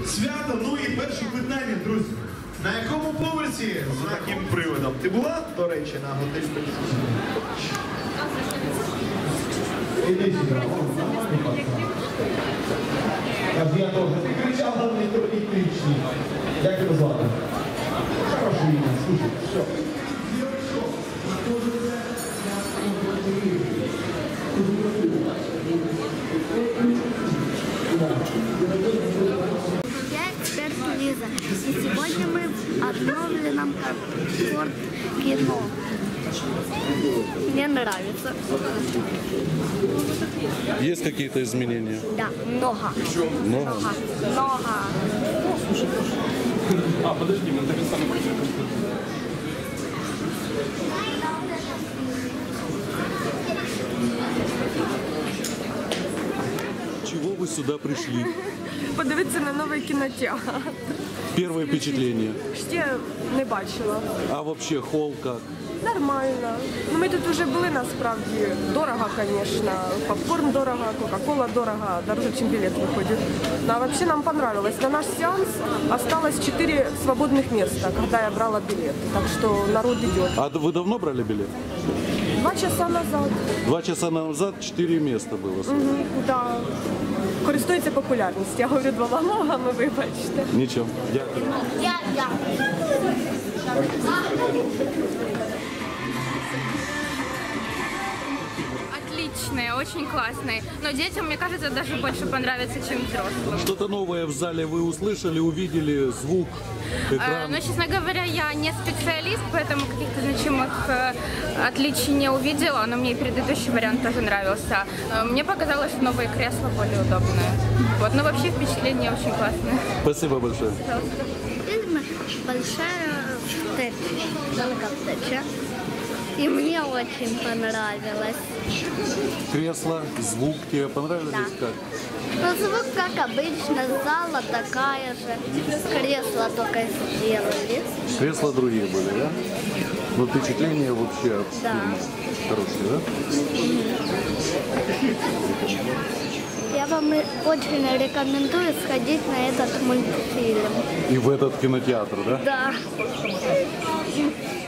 свята. Ну і перше питання, друзі. На якому поверсі з таким приводом? Ти була, до речі, на готель Петровський? Иди сюда, я тоже. Ты кричал на мне, только не кричи. Як тебе звати? Хорошее имя, слушай, все. Я эксперт Лиза. И сегодня мы обновили нам комфорт кино. Мне нравится. Есть какие-то изменения? Да, много. Много? Много. А, подожди, мы так самое Чего вы сюда пришли? Подивитися на новий кінотеатр. Первое впечатление. Ще не бачила. А вообще холл как? Нормально. Ну, ми тут вже були насправді. Дорого, звісно. Попкорн дорого, кока-кола дорого, дороже, ніж білет виходить. Ну, а вообще нам понравилось. На наш сеанс осталось 4 свободных места, когда я брала билет. Так что народ идет. А вы давно брали билет? 2 часа назад. 2 часа назад 4 места было. Да. Користується популярністю. Я говорю двома ногами, вибачте. Ничего. Дякую. Я. Отличные, очень классные. Но детям, мне кажется, даже больше понравится, чем взрослым. Что-то новое в зале вы услышали, увидели, звук, экран? Но, честно говоря, я не специалист, поэтому каких-то значимых отличий не увидела, но мне и предыдущий вариант тоже нравился. Мне показалось, что новые кресла более удобные. Вот, но вообще впечатление очень классное. Спасибо большое. Фильм большая встреча. И мне очень понравилось. Кресло, звук тебе понравились? Да. Как? Ну, звук, как обычно, зала такая же. Кресла только сделали. Кресла другие были, да? Но впечатление вообще от Да. фильма хорошее, да? Я вам очень рекомендую сходить на этот мультфильм. И в этот кинотеатр, да? Да.